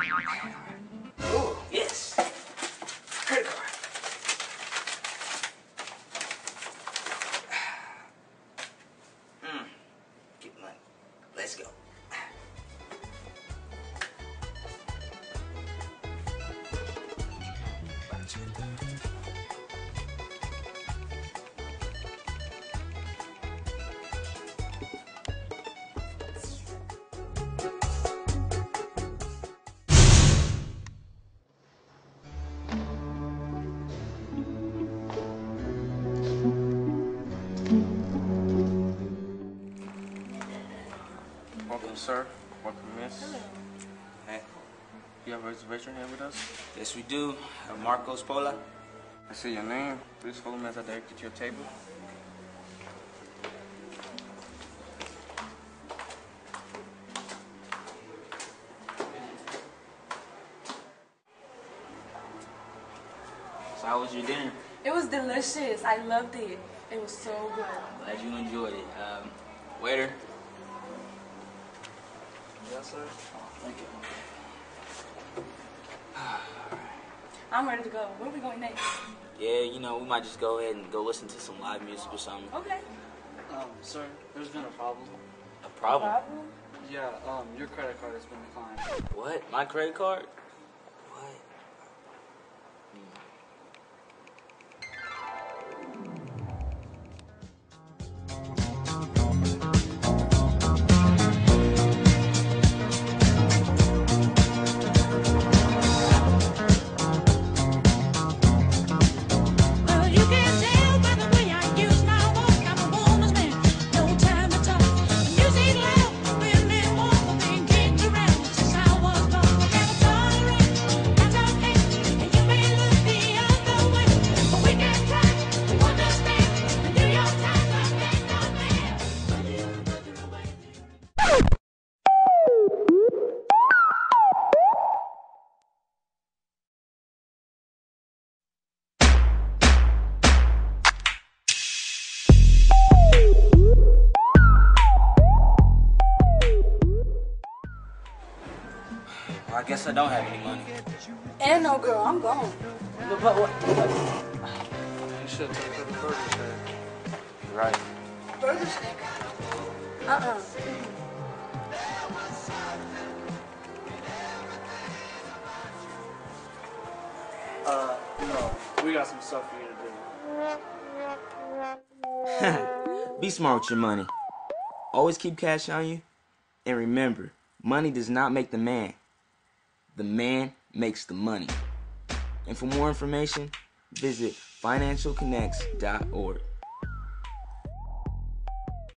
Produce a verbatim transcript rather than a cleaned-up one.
Oh, yes. Credit card. Mm. Get money. Let's go. Welcome, sir. Welcome, miss. Hello. Hey. You have a reservation here with us? Yes, we do. Uh, Marcos Pola. I see your name. Please follow me as I direct you to your table. So how was your dinner? It was delicious. I loved it. It was so good. Glad you enjoyed it. Um, waiter. Yes, sir. Oh, thank you. I'm ready to go. Where are we going next? Yeah, you know, we might just go ahead and go listen to some live music or something. Okay. Um, sir, there's been a problem. A problem? Problem? Yeah, um, your credit card has been declined. What? My credit card? What? Well, you can tell by the way I use my walk. I'm a woman's man, no time to talk. Music loud, women walk, being kicked around since I was born. I never tolerate, that's okay. And you may look the other way, but we can try to understand. The New York Times, I think not bad, but you looking away. Well, I guess I don't have any money. And no, girl, I'm gone. But, but what? You should have taken the burger, sir. You're right. Burger stick. Uh-uh. Uh, no. We got some stuff for you to do. Be smart with your money. Always keep cash on you. And remember, money does not make the man. The man makes the money. And for more information, visit financial connects dot org.